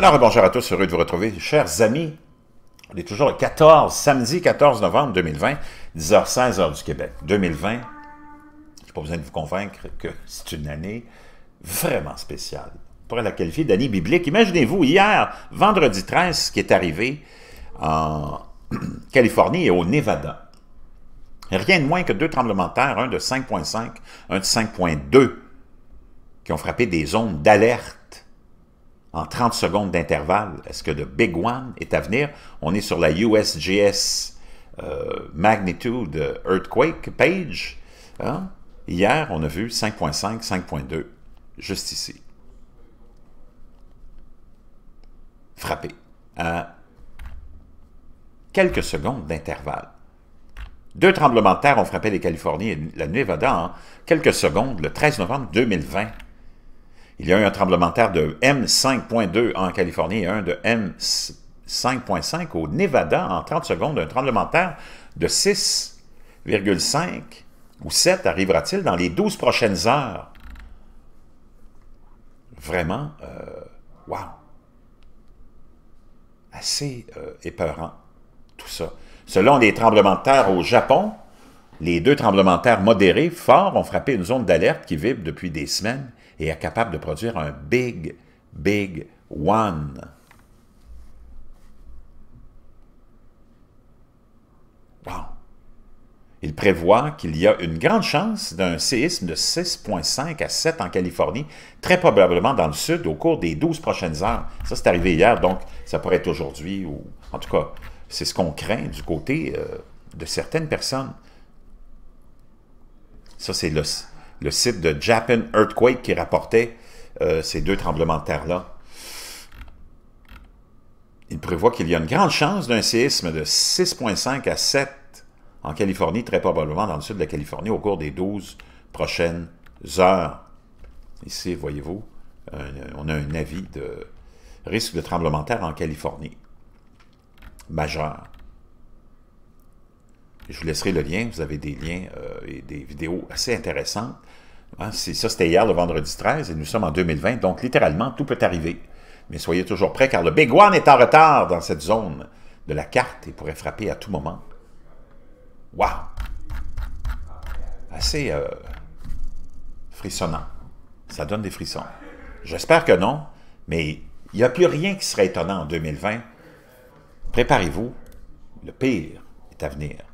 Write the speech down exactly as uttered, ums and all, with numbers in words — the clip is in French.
Alors, bonjour à tous, heureux de vous retrouver. Chers amis, on est toujours le quatorze, samedi quatorze novembre deux mille vingt, dix heures seize, heure du Québec. deux mille vingt, je n'ai pas besoin de vous convaincre que c'est une année vraiment spéciale. On pourrait la qualifier d'année biblique. Imaginez-vous, hier, vendredi treize, ce qui est arrivé en Californie et au Nevada. Rien de moins que deux tremblements de terre, un de cinq virgule cinq, un de cinq virgule deux, qui ont frappé des zones d'alerte en trente secondes d'intervalle. Est-ce que le Big One est à venir? On est sur la U S G S euh, Magnitude Earthquake page. Hein? Hier, on a vu cinq virgule cinq, cinq virgule deux, juste ici. Frappé à quelques secondes d'intervalle. Deux tremblements de terre ont frappé les Californies et la Nevada en quelques secondes, le treize novembre deux mille vingt. Il y a eu un tremblement de terre de M cinq virgule deux en Californie et un de M cinq virgule cinq au Nevada en trente secondes. Un tremblement de terre de six virgule cinq ou sept arrivera-t-il dans les douze prochaines heures? Vraiment, euh, wow! Assez euh, épeurant, tout ça. Selon les tremblements de terre au Japon, les deux tremblements de terre modérés, forts, ont frappé une zone d'alerte qui vibre depuis des semaines et est capable de produire un Big, Big One. Wow! Il prévoit qu'il y a une grande chance d'un séisme de six virgule cinq à sept en Californie, très probablement dans le sud, au cours des douze prochaines heures. Ça, c'est arrivé hier, donc ça pourrait être aujourd'hui, ou en tout cas, c'est ce qu'on craint du côté euh, de certaines personnes. Ça, c'est le, le site de Japan Earthquake qui rapportait euh, ces deux tremblements de terre-là. Il prévoit qu'il y a une grande chance d'un séisme de six virgule cinq à sept en Californie, très probablement dans le sud de la Californie, au cours des douze prochaines heures. Ici, voyez-vous, on a un avis de risque de tremblement de terre en Californie. Majeur. Je vous laisserai le lien, vous avez des liens euh, et des vidéos assez intéressantes. Hein, ça, c'était hier, le vendredi treize, et nous sommes en deux mille vingt, donc littéralement, tout peut arriver. Mais soyez toujours prêts, car le Big One est en retard dans cette zone de la carte et pourrait frapper à tout moment. Wow! Assez euh, frissonnant. Ça donne des frissons. J'espère que non, mais il n'y a plus rien qui serait étonnant en deux mille vingt. Préparez-vous, le pire est à venir.